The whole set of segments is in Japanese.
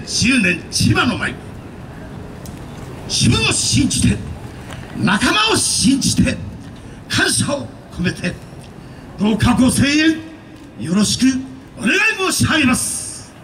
2010年千葉の舞、自分を信じて仲間を信じて感謝を込めてどうかご声援よろしくお願い申し上げます。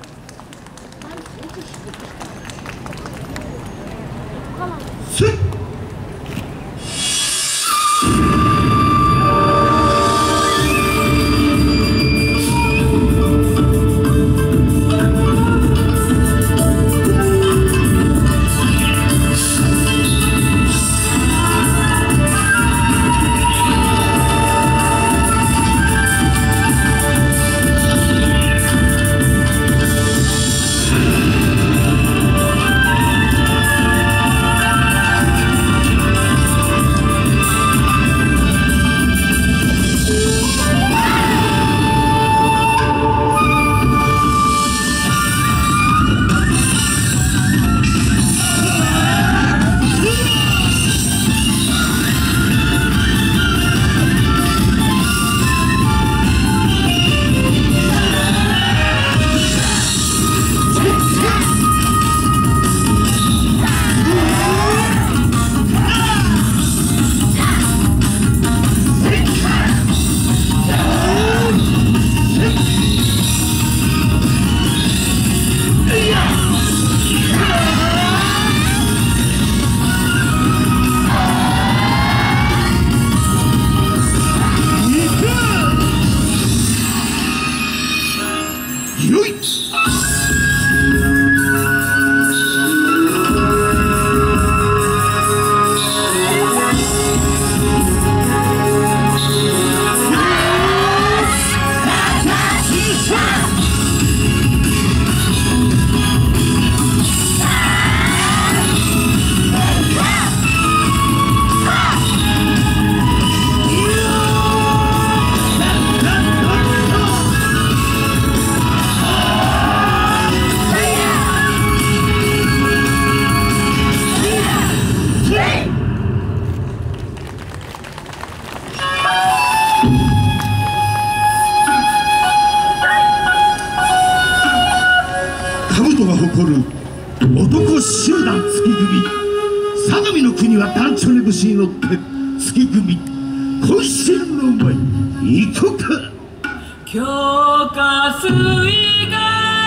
兜が誇る男集団月組、相模の国は団長の節に乗って月組渾身の舞いこうか。 強化水月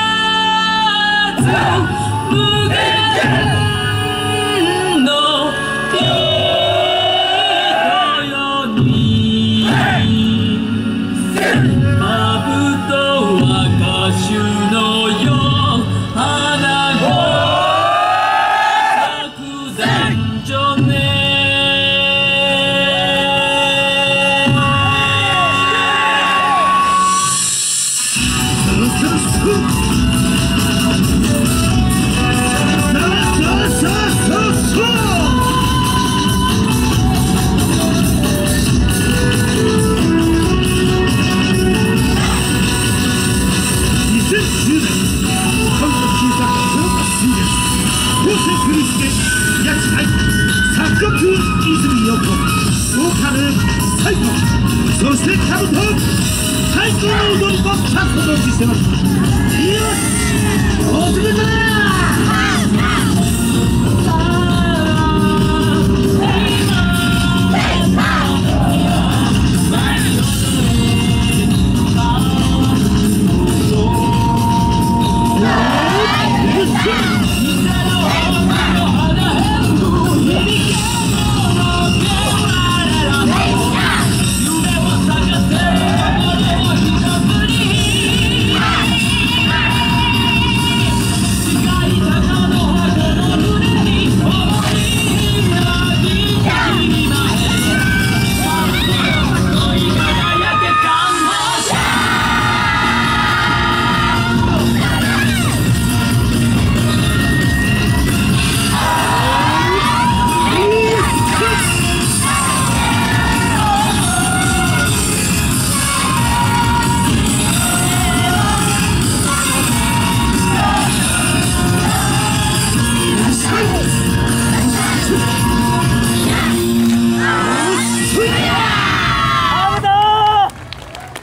無限の人よにまぶとは歌手のよ花が咲く男女ね。作曲泉陽子、ボーカル最後、そしてカブト最高の踊り子キャストとしてます。よし、おしめだー。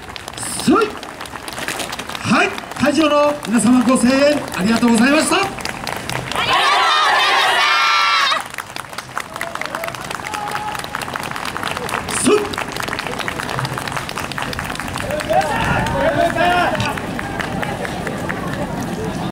はい、会場の皆様ご声援ありがとうございました。 スト